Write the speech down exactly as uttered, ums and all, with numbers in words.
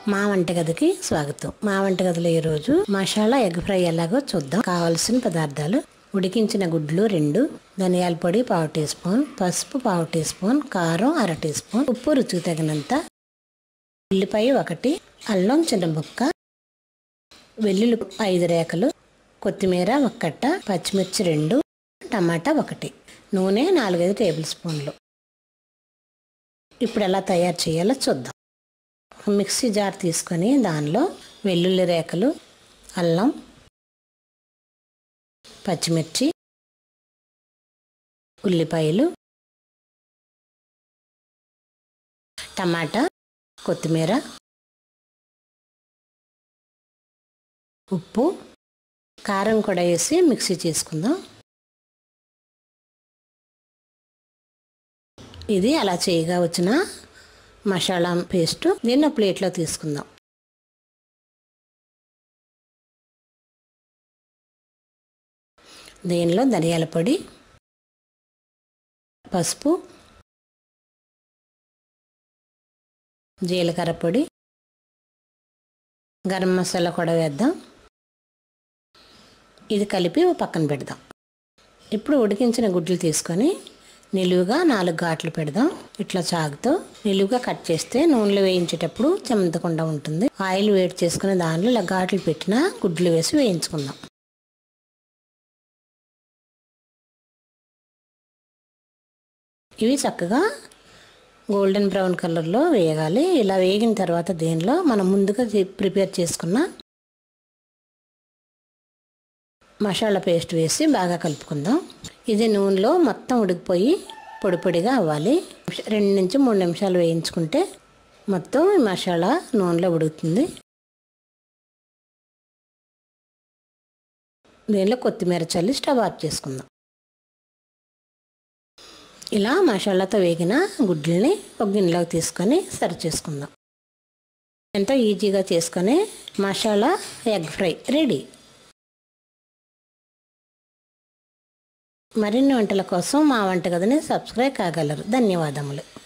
మా వంటగదికి స్వాగతం. మా వంటగదిలో ఈరోజు మసాలా ఎగ్ ఫ్రై ఎలాగో చూద్దాం. కావాల్సిన పదార్థాలు: ఉడికించిన గుడ్లు రెండు, ధనియాల పొడి పావు టీ స్పూన్, పసుపు పావు టీ స్పూన్, కారం అర టీ స్పూన్, ఉప్పు రుచికి తగినంత, ఉల్లిపాయ ఒకటి, అల్లం చిన్న ముక్క, వెల్లుల్లి ఐదు రేఖలు, కొత్తిమీర ఒక కట్ట, పచ్చిమిర్చి రెండు, టమాటా ఒకటి, నూనె నాలుగైదు టేబుల్ స్పూన్లు. ఇప్పుడు ఎలా తయారు చేయాలో చూద్దాం. మిక్సీ జార్ తీసుకొని దానిలో వెల్లుల్లి రేఖలు, అల్లం, పచ్చిమిర్చి, ఉల్లిపాయలు, టమాటా, కొత్తిమీర, ఉప్పు, కారం కూడా వేసి మిక్సీ చేసుకుందాం. ఇది అలా చేయగా వచ్చిన మసాలా పేస్ట్. దీన్ని ప్లేట్లో తీసుకుందాం. దీనిలో ధనియాల పొడి, పసుపు, జీలకర్ర పొడి, గరం మసాలా కూడా వేద్దాం. ఇది కలిపి పక్కన పెడదాం. ఇప్పుడు ఉడికించిన గుడ్లు తీసుకొని నిలువుగా నాలుగు ఘాట్లు పెడదాం. ఇట్లా చాకుతో నిలువుగా కట్ చేస్తే నూనెలో వేయించేటప్పుడు చెమటకుండా ఉంటుంది. ఆయిల్ వేడి చేసుకుని దానిలో ఇలా ఘాట్లు పెట్టిన గుడ్లు వేసి వేయించుకుందాం. ఇవి చక్కగా గోల్డెన్ బ్రౌన్ కలర్లో వేయగాలి. ఇలా వేగిన తర్వాత దీనిలో మనం ముందుగా ప్రిపేర్ చేసుకున్న మసాలా పేస్ట్ వేసి బాగా కలుపుకుందాం. ఇది నూనెలో మొత్తం ఉడికిపోయి పొడి పొడిగా అవ్వాలి. రెండు నుంచి మూడు నిమిషాలు వేయించుకుంటే మొత్తం మసాలా నూనెలో ఉడుకుతుంది. దీనిలో కొత్తిమీర చల్లి స్టవ్ ఆఫ్ చేసుకుందాం. ఇలా మసాలాతో వేగిన గుడ్లని ఒక గిన్నెలోకి తీసుకొని సర్వ్ చేసుకుందాం. ఎంతో ఈజీగా చేసుకునే మసాలా ఎగ్ ఫ్రై రెడీ. మరిన్ని వంటల కోసం మా వంటగదిని సబ్స్క్రైబ్ కాగలరు. ధన్యవాదములు.